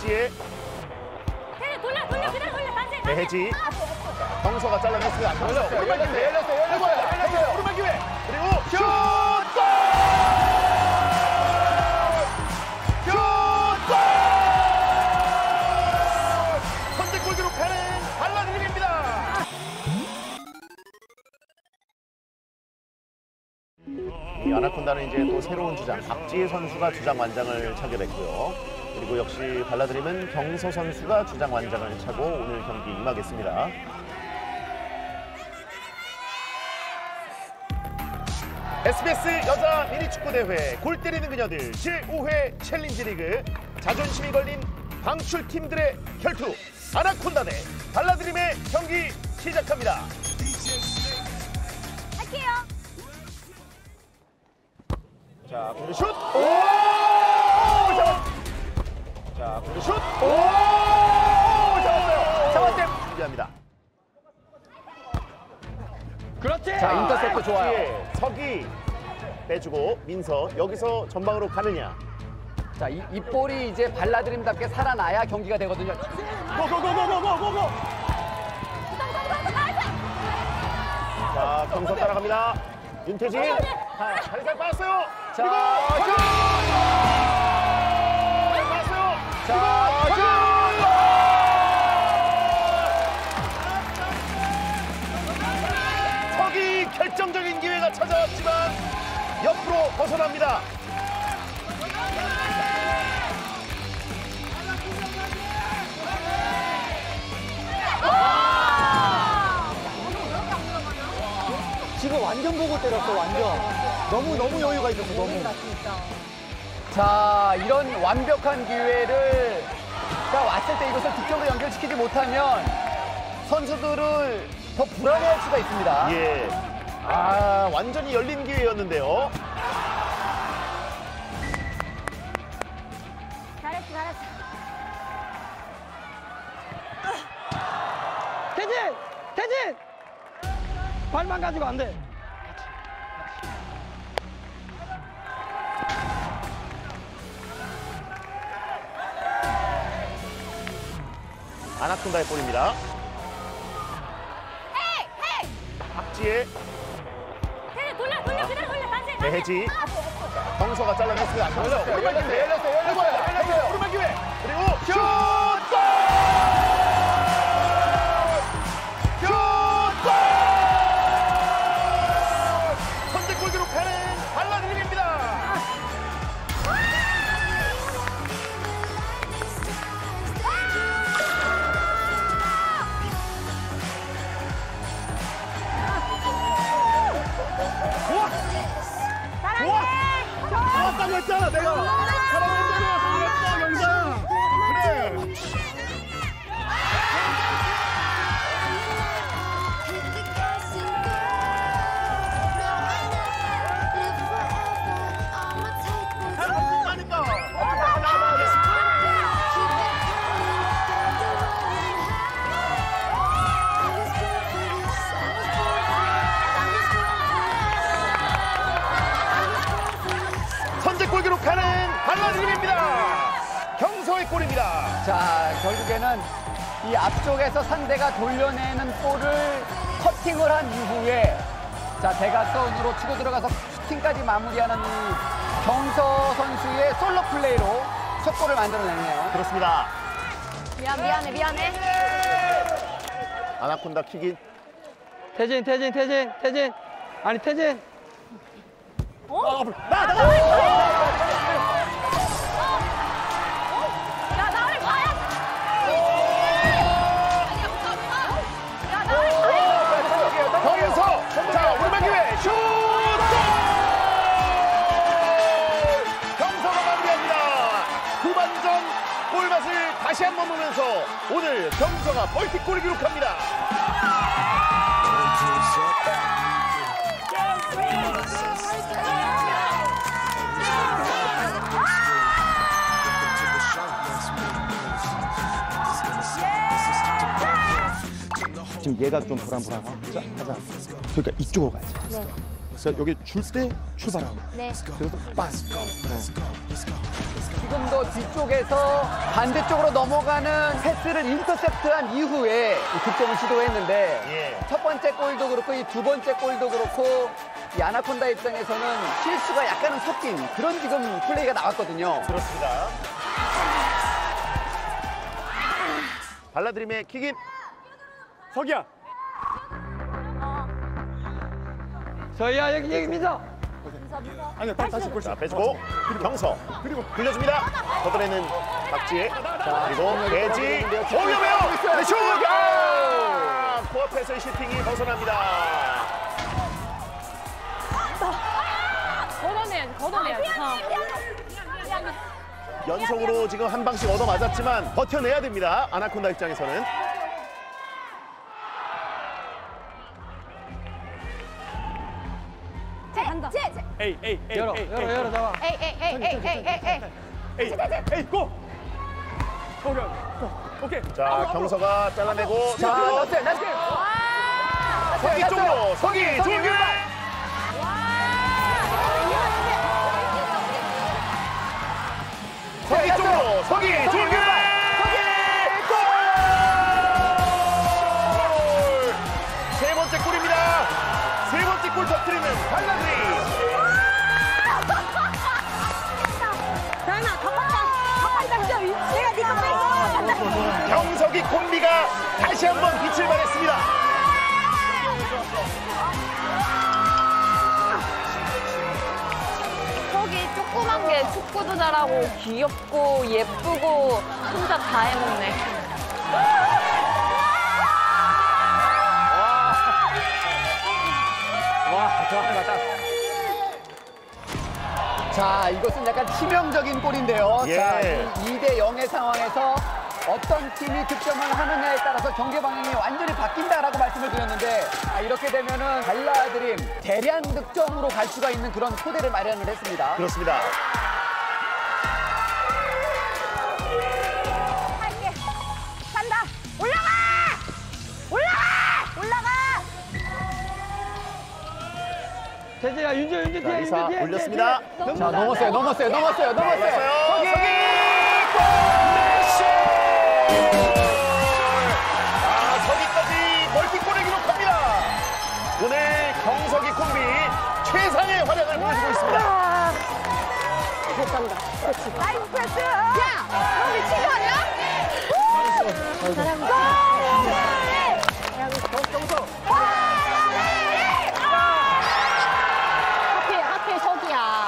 박지혜. 돌려 그대로 돌려 다시. 배혜지. 경서가 잘라냈습니다. 경서 오른발 기회. 열렸어요. 오른발 기회. 그리고 슛! 골! 선제골 기록하는 발라드림입니다. 이 아나콘다는 이제 또 새로운 주장 박지혜 선수가 주장 완장을 차게 됐고요. 그리고 역시 발라드림은 경서 선수가 주장 완장을 차고 오늘 경기 임하겠습니다. SBS 여자 미니축구대회 골 때리는 그녀들 제5회 챌린지리그 자존심이 걸린 방출팀들의 혈투 아나콘다 대 발라드림의 경기 시작합니다. 할게요. 자, 공격 슛! 오! 자, 공격 슛! 오! 잡았어요. 준비합니다. 그렇지. 자, 인터셉트 좋아요. 서기 빼주고 민서 여기서 전방으로 가느냐. 자, 이 볼이 이제 발라드림답게 살아나야 경기가 되거든요. 고고고고고고고고. 자, 경서 따라갑니다. 윤태진. 살살 빠졌어요. 자, 그리고 슛! 빠졌어요. 자, 슛! 서기 결정적인 기회가 찾아왔지만 옆으로 벗어납니다. 지금 완전 보고 때렸어, 완전. 너무 여유가 있었어, 너무. 자, 이런 완벽한 기회를 왔을 때 이것을 득점으로 연결시키지 못하면 선수들을 더 불안해할 수가 있습니다. 예. 아, 완전히 열린 기회였는데요. 잘했어. 태진! 발만 가지고 안 돼. 아나콘다의 볼입니다. 헤이! 박지혜, 돌려 그대로 돌려 다시. 배혜지. 경서가 잘라냈습니다. 경서 오른발 기회. 열렸어요. 오른발 기회. 그리고 슛! 골! 선제골 기록하는 발라드림입니다. 좋았다고 했잖아, 내가. 잘한다고 잘했어, 경서. 그래. 선제골 기록하는 발라드림입니다. 경서의 골입니다. 자, 결국에는 이 앞쪽에서 상대가 돌려내는 볼을 커팅을 한 이후에 자, 대각선으로 치고 들어가서 슈팅까지 마무리하는 이 경서 선수의 솔로 플레이로 첫 골을 만들어냈네요. 그렇습니다. 미안해. 아나콘다 킥인. 태진. 아니, 태진. 야, 나를 봐야. 경서. 자, 오른발 기회. 슛! 경서가 마무리합니다. 후반전 골맛을 다시 한번 보면서 오늘 경서가 멀티골을 기록합니다. 지금 얘가 좀 불안불안하고. 자, 가자. 그러니까 이쪽으로 가야지. 그래서 여기 줄 때 출발하고. 네. 그래서 빠스. 지금도 뒤쪽에서 반대쪽으로 넘어가는 패스를 인터셉트한 이후에 득점을 시도했는데 예. 첫 번째 골도 그렇고 이 두 번째 골도 그렇고 이 아나콘다 입장에서는 실수가 약간은 섞인 그런 지금 플레이가 나왔거든요. 그렇습니다. 발라드림의 킥인. 석이야. 저희야 여기 민서. 아니야, 다시 볼 수. 자, 빼주고 경서. 그리고 굴려줍니다. 걷어내는 박지혜. 자, 그리고 배지. 오려매요. 네, 슛! 아! 코앞에서의 슈팅이 벗어납니다. 걷어내야지. 연속으로 지금 한 방씩 얻어 맞았지만 버텨내야 됩니다. 아나콘다 입장에서는. 간다. 에이, 열어 잡아. 에이, 고! 오케이. 자, 경서가 잘라내고. 자, 나이스, 나이스. 서기 쪽으로. 서기 좋은 길. 서기 쪽으로. 서기 좋은 길. 골! 세 번째 골입니다. 세 번째 골 터뜨리는 발라드림. 다현아, 덮었다. 내가 니가 뺐어. 경석이 콤비가 다시 한번 빛을 발했습니다. 저기 조그만 게 축구도 잘하고 귀엽고 예쁘고 혼자 다 해먹네. 와, 좋았다. 자, 이것은 약간 치명적인 골인데요. 예. 자, 2대 0의 상황에서 어떤 팀이 득점을 하느냐에 따라서 경기 방향이 완전히 바뀐다라고 말씀을 드렸는데 이렇게 되면은 발라드림 대량 득점으로 갈 수가 있는 그런 토대를 마련을 했습니다. 그렇습니다. 할게. 간다. 올라가! 재재야 윤재 자, 리사 올렸습니다. 자, 넘었어요. 서기! 메시! 아, 서기까지 멀티골을 기록합니다. 오늘 경석이 콤비 최상의 활약을 보여주고 있습니다. 나이스 패스! 야! 너 미친 거 아니야? 하필 석이야.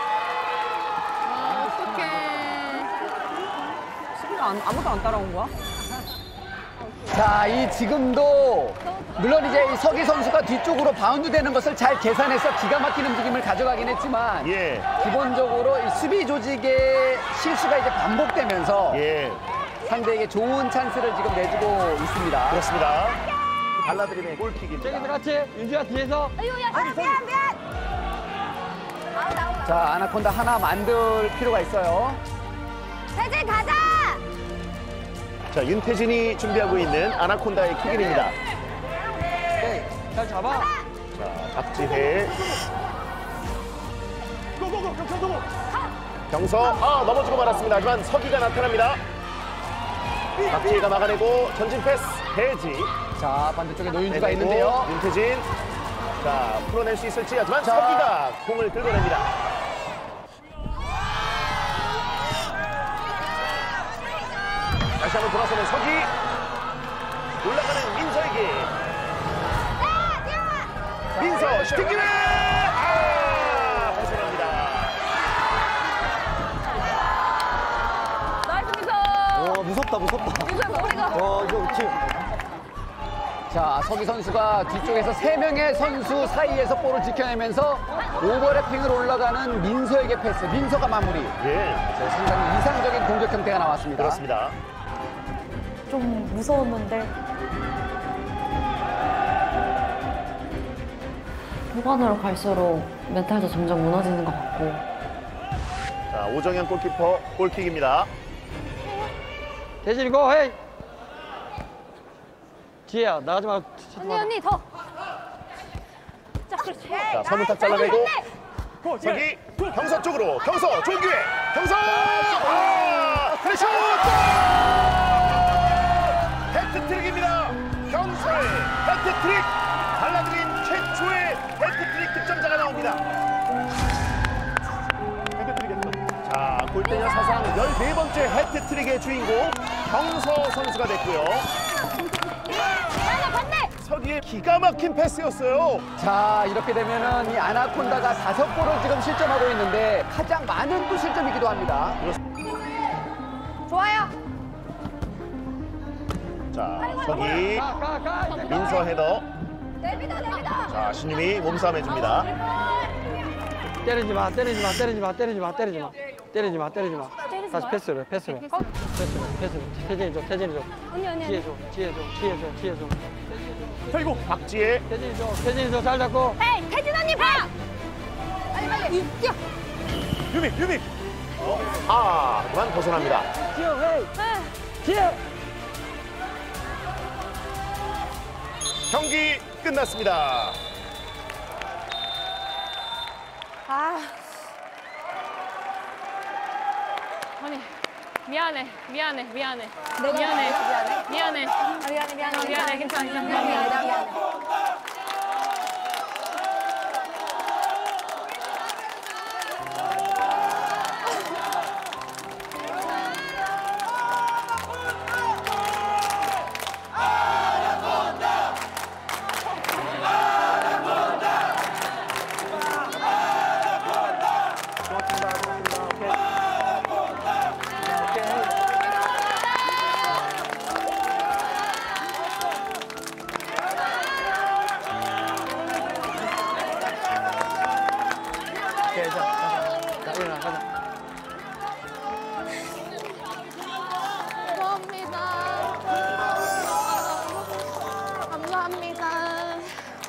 아무도 안 따라온 거야? 자, 이 지금도 물론 이제 이 서기 선수가 뒤쪽으로 바운드 되는 것을 잘 계산해서 기가 막힌 움직임을 가져가긴 했지만 예, 기본적으로 이 수비 조직의 실수가 이제 반복되면서 예, 상대에게 좋은 찬스를 지금 내주고 있습니다. 그렇습니다. 발라드림의 골킥입니다. 재기들 같이 윤재야 뒤에서. 미안. 자, 아나콘다 하나 만들 필요가 있어요. 세진 가자! 자, 윤태진이 준비하고 있는 아나콘다의 킥인입니다. 네, 잘 잡아. 자, 박지혜, 고고고, 경고. 경서, 넘어지고 말았습니다. 하지만 서기가 나타납니다. 박지혜가 막아내고 전진 패스, 배지. 자, 반대쪽에 노윤주가 내내고 있는데요. 윤태진. 자, 풀어낼 수 있을지. 하지만 자. 서기가 공을 긁어냅니다. 다시 한번 돌아서는 서기. 올라가는 민서에게. 민서 슈팅 기회! 벗어납니다. 나이스 미소. 무섭다. 미소의 머리가. 이거 지금. 자, 서기 선수가 뒤쪽에서 3명의 선수 사이에서 볼을 지켜내면서 오버래핑을 올라가는 민서에게 패스. 민서가 마무리. 예, 자, 상당히 이상적인 공격 형태가 나왔습니다. 그렇습니다. 좀 무서웠는데. 후반으로 갈수록 멘탈도 점점 무너지는 것 같고. 자, 오정현 골키퍼 골킥입니다. 재진이 고 헤이. 지혜야 나가지 말고. 언니 더. 자. 자, 서문탁 잘라내고 서기 경서 쪽으로 경서 좋은 기회 경서 플래시 해트트릭입니다. 경서의 해트트릭 발라드림 최초의 해트트릭 득점자가 나옵니다. 자, 골대녀 사상 14번째 해트트릭의 주인공 경서 선수가 됐고요. 서기의 기가 막힌 패스였어요. 자, 이렇게 되면은 이 아나콘다가 5골을 지금 실점하고 있는데 가장 많은 또 실점이기도 합니다. 좋아요. 자, 서기 민서 헤더. 내비다. 자, 신유미 몸싸움 해줍니다. 때리지 마. 다시 패스를. 태진이 줘. 뒤에 줘. 결국 박지혜 태진이 줘. 잘 잡고. 헤이, 태진 언니 봐. 빨리. 뛰어. 유미. 그만 벗어납니다. 뒤에. 경기 끝났습니다. 아니, 미안해. 미안해. 미안해. 괜찮아. 미안해. 감사합니다.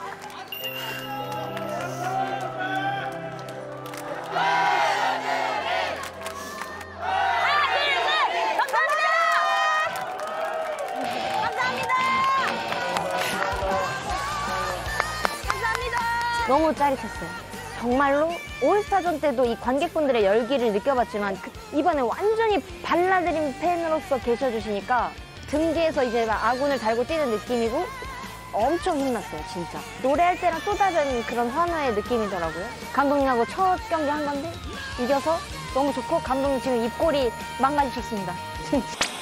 너무 짜릿했어요. 정말로 올스타전 때도 이 관객분들의 열기를 느껴봤지만 이번에 완전히 발라드림 팬으로서 계셔주시니까 등 뒤에서 이제 막 아군을 달고 뛰는 느낌이고 엄청 힘났어요, 진짜. 노래할 때랑 또 다른 그런 환호의 느낌이더라고요. 감독님하고 첫 경기 한 건데 이겨서 너무 좋고 감독님 지금 입꼬리 망가지셨습니다. 진짜.